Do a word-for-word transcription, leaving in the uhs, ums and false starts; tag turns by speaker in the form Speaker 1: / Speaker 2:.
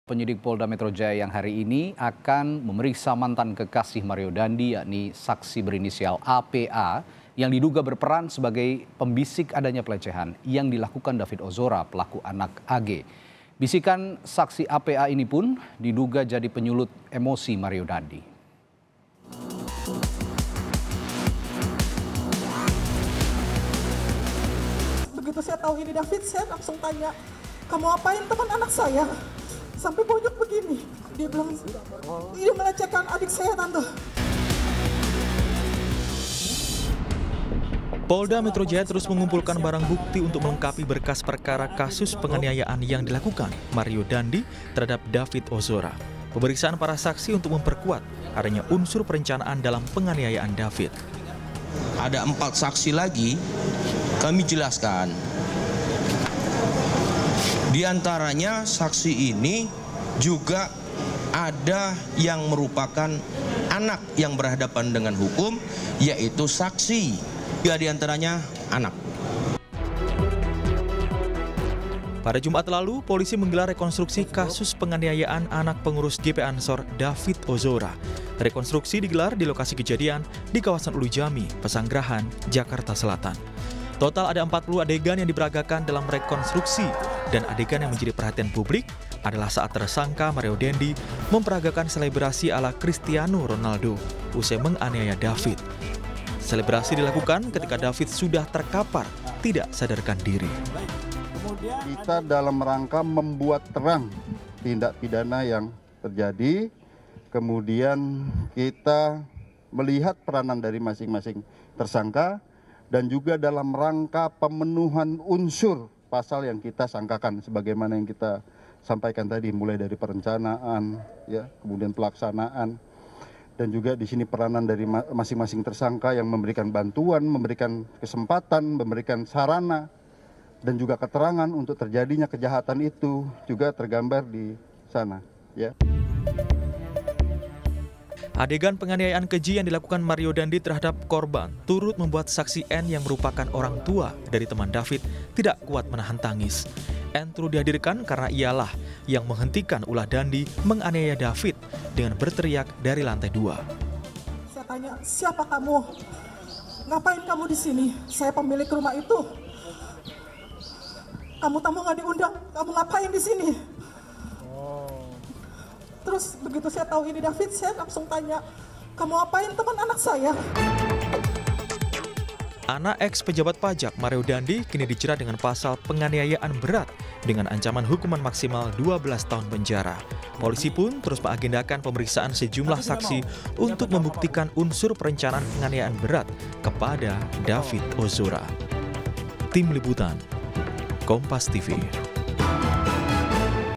Speaker 1: Penyidik Polda Metro Jaya yang hari ini akan memeriksa mantan kekasih Mario Dandi, yakni saksi berinisial A P A yang diduga berperan sebagai pembisik adanya pelecehan yang dilakukan David Ozora, pelaku anak A G. Bisikan saksi A P A ini pun diduga jadi penyulut emosi Mario Dandi.
Speaker 2: Begitu saya tahu ini David, saya langsung tanya, kamu apain teman anak saya? Sampai bonyok begini. Dia bilang, ini melecehkan adik saya, Tante.
Speaker 3: Polda Metro Jaya terus mengumpulkan barang bukti untuk melengkapi berkas perkara kasus penganiayaan yang dilakukan Mario Dandi terhadap David Ozora. Pemeriksaan para saksi untuk memperkuat adanya unsur perencanaan dalam penganiayaan David.
Speaker 4: Ada empat saksi lagi, kami jelaskan. Di antaranya saksi ini juga ada yang merupakan anak yang berhadapan dengan hukum, yaitu saksi. Ya, di antaranya anak.
Speaker 3: Pada Jumat lalu, polisi menggelar rekonstruksi kasus penganiayaan anak pengurus J P Ansor David Ozora. Rekonstruksi digelar di lokasi kejadian di kawasan Ulu Jami, Pesanggerahan, Jakarta Selatan. Total ada empat puluh adegan yang diperagakan dalam rekonstruksi, dan adegan yang menjadi perhatian publik adalah saat tersangka Mario Dandi memperagakan selebrasi ala Cristiano Ronaldo usai menganiaya David. Selebrasi dilakukan ketika David sudah terkapar, tidak sadarkan diri.
Speaker 5: Kita dalam rangka membuat terang tindak pidana yang terjadi, kemudian kita melihat peranan dari masing-masing tersangka, dan juga dalam rangka pemenuhan unsur pasal yang kita sangkakan sebagaimana yang kita sampaikan tadi, mulai dari perencanaan, ya, kemudian pelaksanaan, dan juga di sini peranan dari masing-masing tersangka yang memberikan bantuan, memberikan kesempatan, memberikan sarana, dan juga keterangan untuk terjadinya kejahatan itu juga tergambar di sana, ya.
Speaker 3: Adegan penganiayaan keji yang dilakukan Mario Dandi terhadap korban turut membuat saksi N yang merupakan orang tua dari teman David tidak kuat menahan tangis. N turut dihadirkan karena ialah yang menghentikan ulah Dandi menganiaya David dengan berteriak dari lantai dua.
Speaker 2: Saya tanya, siapa kamu? Ngapain kamu di sini? Saya pemilik rumah itu. Kamu tamu nggak diundang, kamu ngapain di sini? Terus begitu saya tahu ini David, saya langsung tanya, kamu apain teman anak saya?
Speaker 3: Anak ex pejabat pajak Mario Dandi kini dijerat dengan pasal penganiayaan berat dengan ancaman hukuman maksimal dua belas tahun penjara. Polisi pun terus mengagendakan pemeriksaan sejumlah saksi untuk membuktikan unsur perencanaan penganiayaan berat kepada David Ozora. Tim Liputan, Kompas T V.